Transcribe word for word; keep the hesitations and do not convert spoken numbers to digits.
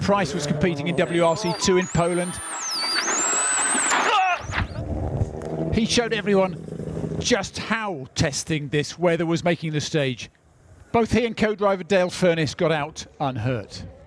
Pryce was competing in W R C two in Poland. He showed everyone just how testing this weather was making the stage. Both he and co-driver Dale Furniss got out unhurt.